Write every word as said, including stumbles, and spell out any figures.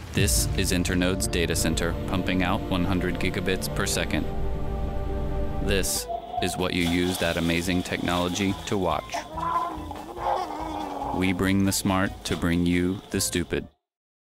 This is Internode's data center, pumping out one hundred gigabits per second. This is what you use that amazing technology to watch. We bring the smart to bring you the stupid.